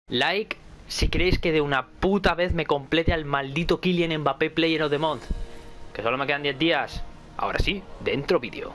Like si queréis que de una puta vez me complete al maldito Kylian Mbappé Player of the Month. Que solo me quedan 10 días. Ahora sí, dentro vídeo.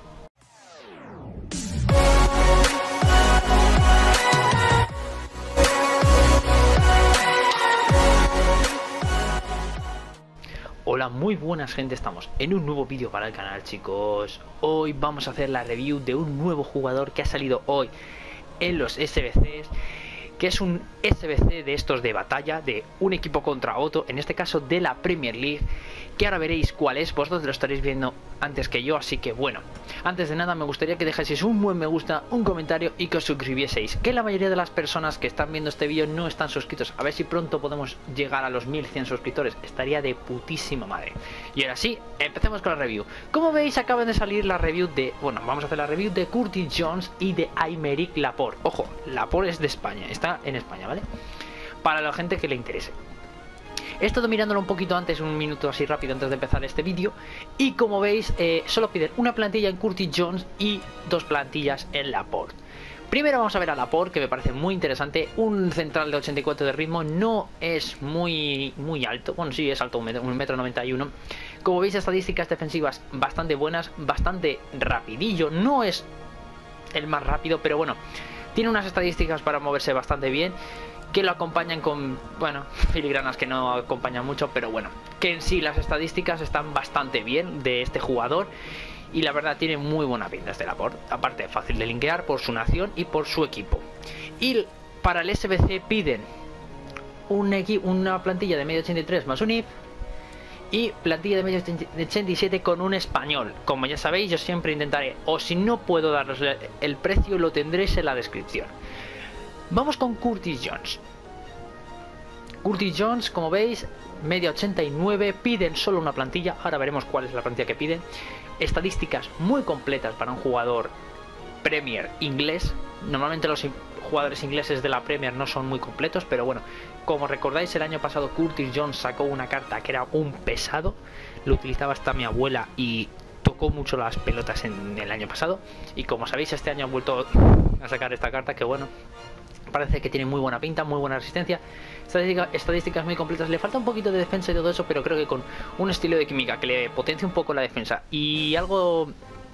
Hola, muy buenas gente, estamos en un nuevo vídeo para el canal, chicos. Hoy vamos a hacer la review de un nuevo jugador que ha salido hoy en los SBCs, que es un SBC de estos de batalla, de un equipo contra otro, en este caso de la Premier League, que ahora veréis cuál es, vosotros lo estaréis viendo antes que yo, así que bueno, antes de nada me gustaría que dejaseis un buen me gusta, un comentario y que os suscribieseis, que la mayoría de las personas que están viendo este vídeo no están suscritos. A ver si pronto podemos llegar a los 1100 suscriptores, estaría de putísima madre. Y ahora sí, empecemos con la review. Como veis, acaban de salir la review de, bueno, vamos a hacer la review de Curtis Jones y de Aymeric Laporte. Ojo, Laporte es de España, está en España, ¿vale? Para la gente que le interese. He estado mirándolo un poquito antes, un minuto así rápido antes de empezar este vídeo, y como veis, solo piden una plantilla en Curtis Jones y 2 plantillas en Laporte. Primero vamos a ver a Laporte, que me parece muy interesante. Un central de 84 de ritmo, no es muy alto, bueno, sí es alto, 1,91 m. Como veis, estadísticas defensivas bastante buenas, bastante rapidillo, no es el más rápido, pero bueno, tiene unas estadísticas para moverse bastante bien, que lo acompañan con, bueno, filigranas que no acompañan mucho, pero bueno, que en sí las estadísticas están bastante bien de este jugador. Y la verdad tiene muy buena pinta este Laporte, aparte fácil de linkear por su nación y por su equipo. Y para el SBC piden una plantilla de medio 83 más un IF y plantilla de medio 87 con un español. Como ya sabéis, yo siempre intentaré, o si no puedo daros el precio, lo tendréis en la descripción. Vamos con Curtis Jones. Curtis Jones, como veis, media 89, piden solo una plantilla, ahora veremos cuál es la plantilla que piden. Estadísticas muy completas para un jugador Premier inglés. Normalmente los jugadores ingleses de la Premier no son muy completos, pero bueno, como recordáis, el año pasado Curtis Jones sacó una carta que era un pesado, lo utilizaba hasta mi abuela y tocó mucho las pelotas en el año pasado, y como sabéis este año ha vuelto a sacar esta carta que bueno, parece que tiene muy buena pinta, muy buena resistencia, estadísticas muy completas. Le falta un poquito de defensa y todo eso, pero creo que con un estilo de química que le potencie un poco la defensa y algo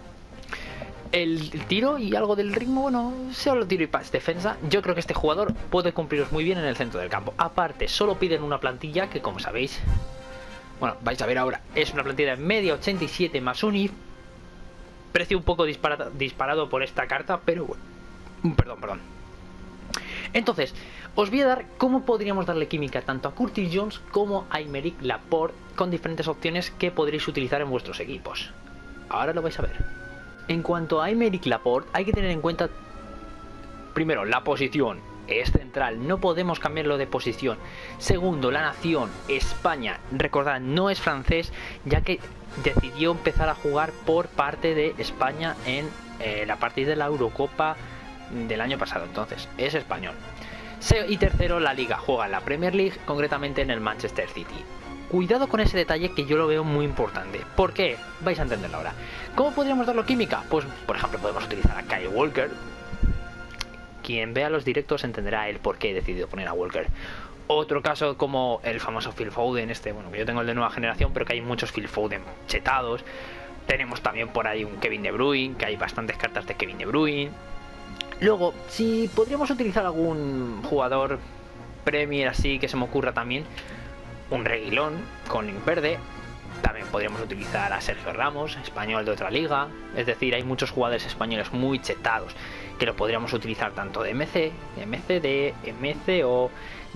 el tiro y algo del ritmo, bueno, solo tiro y pas defensa, yo creo que este jugador puede cumpliros muy bien en el centro del campo. Aparte, solo piden una plantilla que, como sabéis, bueno, vais a ver ahora, es una plantilla de media 87 más un IF. Precio un poco disparado por esta carta, pero bueno, perdón. Entonces, os voy a dar cómo podríamos darle química tanto a Curtis Jones como a Aymeric Laporte, con diferentes opciones que podréis utilizar en vuestros equipos. Ahora lo vais a ver. En cuanto a Aymeric Laporte, hay que tener en cuenta, primero, la posición. Es central, no podemos cambiarlo de posición. Segundo, la nación, España. Recordad, no es francés, ya que decidió empezar a jugar por parte de España en la partida de la Eurocopa del año pasado, entonces es español. Y tercero, la liga, juega en la Premier League, concretamente en el Manchester City. Cuidado con ese detalle que yo lo veo muy importante. ¿Por qué? Vais a entenderlo ahora. ¿Cómo podríamos darlo química? Pues por ejemplo podemos utilizar a Kyle Walker. Quien vea los directos entenderá el por qué he decidido poner a Walker. Otro caso como el famoso Phil Foden, bueno, que yo tengo el de nueva generación, pero que hay muchos Phil Foden chetados. Tenemos también por ahí un Kevin De Bruyne, que hay bastantes cartas de Kevin De Bruyne. Luego, si podríamos utilizar algún jugador Premier así que se me ocurra también, un Reguilón con link verde. También podríamos utilizar a Sergio Ramos, español de otra liga. Es decir, hay muchos jugadores españoles muy chetados que lo podríamos utilizar tanto de MC, de MC o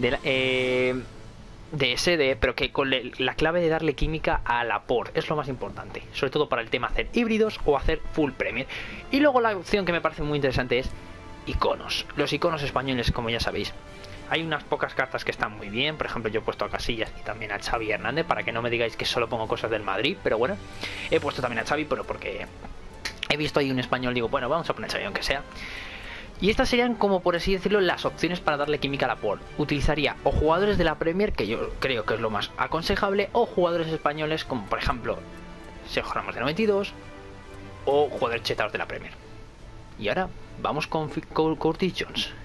de SD, pero que con la clave de darle química a Laporte es lo más importante, sobre todo para el tema hacer híbridos o hacer full Premier. Y luego la opción que me parece muy interesante es iconos. Los iconos españoles, como ya sabéis, hay unas pocas cartas que están muy bien. Por ejemplo, yo he puesto a Casillas y también a Xavi Hernández, para que no me digáis que solo pongo cosas del Madrid, pero bueno, he puesto también a Xavi, pero porque he visto ahí un español, digo, bueno, vamos a poner a Xavi aunque sea. Y estas serían, como por así decirlo, las opciones para darle química a Laporte. Utilizaría o jugadores de la Premier, que yo creo que es lo más aconsejable, o jugadores españoles como por ejemplo Sergio Ramos de 92 o jugadores chetados de la Premier. Y ahora vamos con Curtis Jones.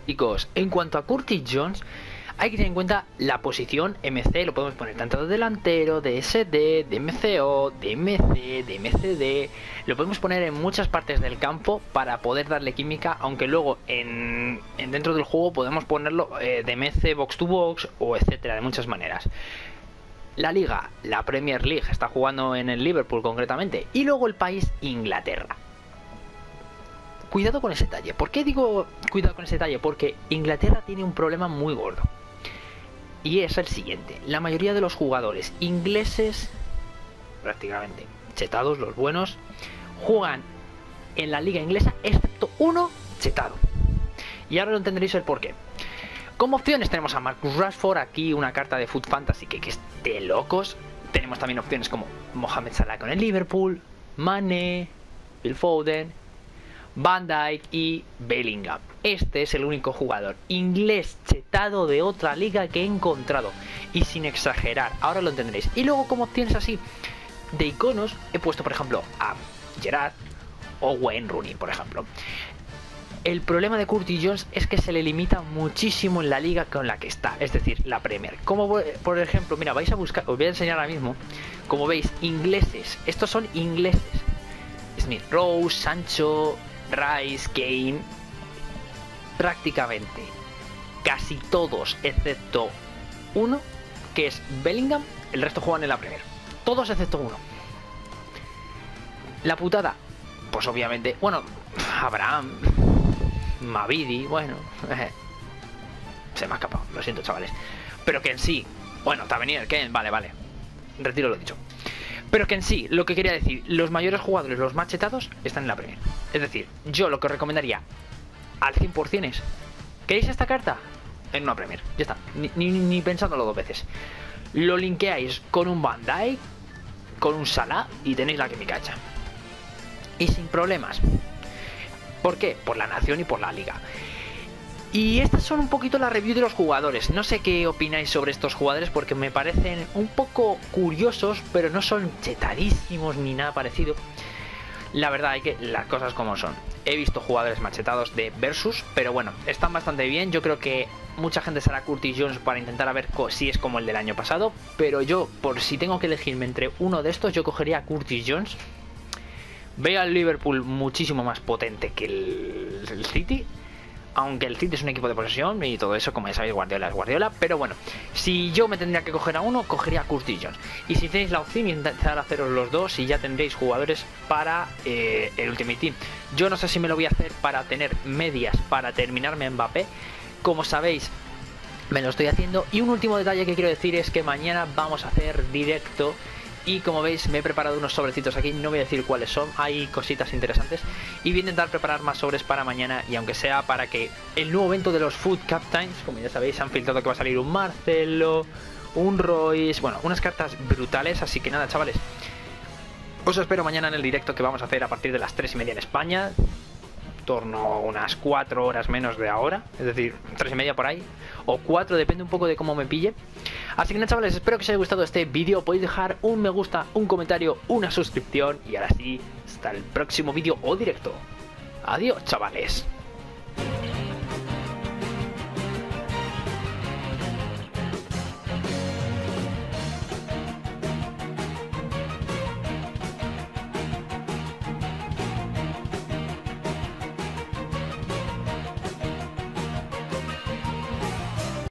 Chicos, en cuanto a Curtis Jones, hay que tener en cuenta la posición MC, lo podemos poner tanto de delantero, de SD, de MCO, de MC, de MCD, lo podemos poner en muchas partes del campo para poder darle química, aunque luego dentro del juego podemos ponerlo de MC box to box o etcétera, de muchas maneras. La liga, la Premier League, está jugando en el Liverpool concretamente, y luego el país Inglaterra. Cuidado con ese detalle. ¿Por qué digo cuidado con ese detalle? Porque Inglaterra tiene un problema muy gordo. Y es el siguiente. La mayoría de los jugadores ingleses, prácticamente chetados, los buenos, juegan en la liga inglesa, excepto uno chetado. Y ahora lo entenderéis el porqué. Como opciones tenemos a Marcus Rashford, aquí una carta de Foot Fantasy que es de locos. Tenemos también opciones como Mohamed Salah con el Liverpool, Mane, Phil Foden, Van Dijk y Bellingham. Este es el único jugador inglés chetado de otra liga que he encontrado. Y sin exagerar, ahora lo entenderéis. Y luego como opciones así de iconos, he puesto por ejemplo a Gerrard o Wayne Rooney, por ejemplo. El problema de Curtis Jones es que se le limita muchísimo en la liga con la que está, es decir, la Premier. Como por ejemplo, mira, vais a buscar, os voy a enseñar ahora mismo, como veis, ingleses. Estos son ingleses. Smith Rowe, Sancho, Rice, Kane, prácticamente casi todos excepto uno, que es Bellingham, el resto juegan en la Premier. Todos excepto uno. La putada, pues obviamente, bueno, Abraham, Mavidi, bueno, se me ha escapado, lo siento chavales. Pero que en sí, bueno, Tavernier, Kane, vale, retiro lo dicho. Pero que en sí, lo que quería decir, los mayores jugadores, los más chetados, están en la Premier. Es decir, yo lo que os recomendaría al 100% es, ¿queréis esta carta? En una Premier, ya está, ni pensándolo dos veces. Lo linkeáis con un Van Dijk, con un Salah y tenéis la química hecha. Y sin problemas. ¿Por qué? Por la nación y por la liga. Y estas son un poquito la review de los jugadores. No sé qué opináis sobre estos jugadores porque me parecen un poco curiosos, pero no son chetadísimos ni nada parecido. La verdad hay que las cosas como son. He visto jugadores machetados de Versus, pero bueno, están bastante bien. Yo creo que mucha gente será Curtis Jones para intentar a ver si es como el del año pasado. Pero yo, por si tengo que elegirme entre uno de estos, yo cogería a Curtis Jones. Veo al Liverpool muchísimo más potente que el City. Aunque el City es un equipo de posesión y todo eso, como ya sabéis, Guardiola es Guardiola. Pero bueno, si yo me tendría que coger a uno, cogería a Curtis Jones. Y si tenéis la opción, intentar haceros los dos y ya tendréis jugadores para el Ultimate Team. Yo no sé si me lo voy a hacer para tener medias, para terminarme Mbappé. Como sabéis, me lo estoy haciendo. Y un último detalle que quiero decir es que mañana vamos a hacer directo. Y como veis me he preparado unos sobrecitos aquí, no voy a decir cuáles son, hay cositas interesantes. Y voy a intentar preparar más sobres para mañana, y aunque sea para que el nuevo evento de los Food Captains, como ya sabéis, han filtrado que va a salir un Marcelo, un Royce, bueno, unas cartas brutales. Así que nada chavales, os espero mañana en el directo que vamos a hacer a partir de las 3:30 en España. Torno a unas 4 horas menos de ahora, es decir, 3:30 por ahí, o 4, depende un poco de cómo me pille. Así que nada chavales, espero que os haya gustado este vídeo. Podéis dejar un me gusta, un comentario, una suscripción, y ahora sí, hasta el próximo vídeo o directo. Adiós chavales.